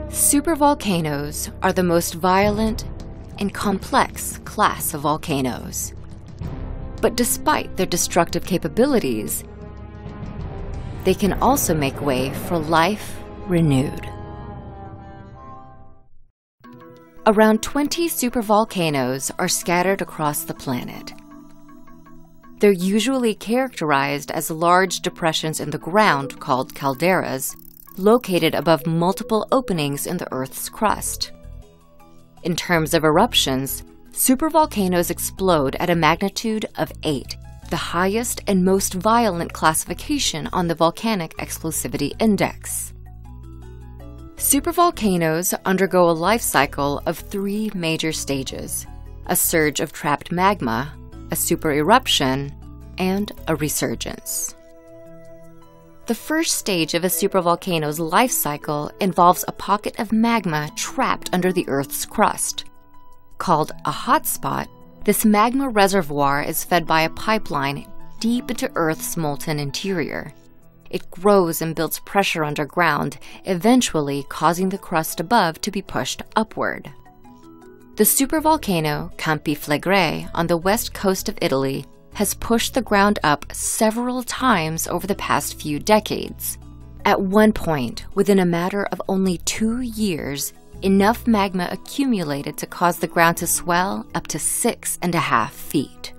Supervolcanoes are the most violent and complex class of volcanoes. But despite their destructive capabilities, they can also make way for life renewed. Around 20 supervolcanoes are scattered across the planet. They're usually characterized as large depressions in the ground called calderas, located above multiple openings in the Earth's crust. In terms of eruptions, supervolcanoes explode at a magnitude of 8, the highest and most violent classification on the Volcanic Explosivity Index. Supervolcanoes undergo a life cycle of 3 major stages: a surge of trapped magma, a supereruption, and a resurgence. The first stage of a supervolcano's life cycle involves a pocket of magma trapped under the Earth's crust. Called a hotspot, this magma reservoir is fed by a pipeline deep into Earth's molten interior. It grows and builds pressure underground, eventually causing the crust above to be pushed upward. The supervolcano Campi Flegrei on the west coast of Italy has pushed the ground up several times over the past few decades. At one point, within a matter of only 2 years, enough magma accumulated to cause the ground to swell up to 6.5 feet.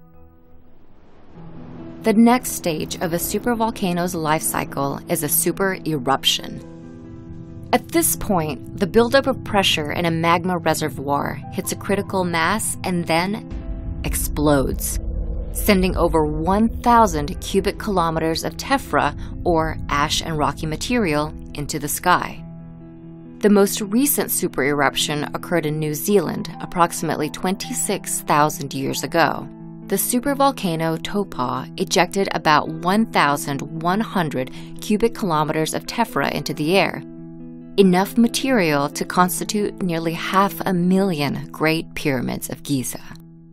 The next stage of a supervolcano's life cycle is a supereruption. At this point, the buildup of pressure in a magma reservoir hits a critical mass and then explodes, sending over 1,000 cubic kilometers of tephra, or ash and rocky material, into the sky. The most recent supereruption occurred in New Zealand approximately 26,000 years ago. The supervolcano Taupo ejected about 1,100 cubic kilometers of tephra into the air, enough material to constitute nearly 500,000 Great Pyramids of Giza.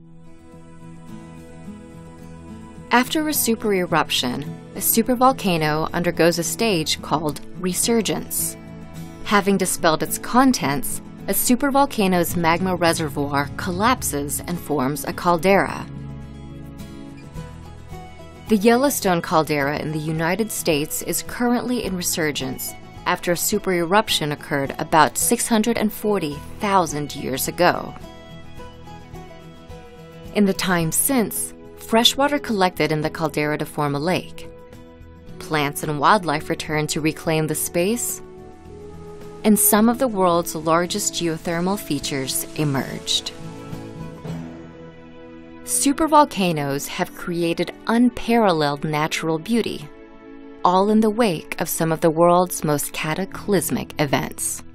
After a supereruption, a supervolcano undergoes a stage called resurgence. Having dispelled its contents, a supervolcano's magma reservoir collapses and forms a caldera. The Yellowstone caldera in the United States is currently in resurgence after a supereruption occurred about 640,000 years ago. In the time since, freshwater collected in the caldera to form a lake. Plants and wildlife returned to reclaim the space, and some of the world's largest geothermal features emerged. Supervolcanoes have created unparalleled natural beauty, all in the wake of some of the world's most cataclysmic events.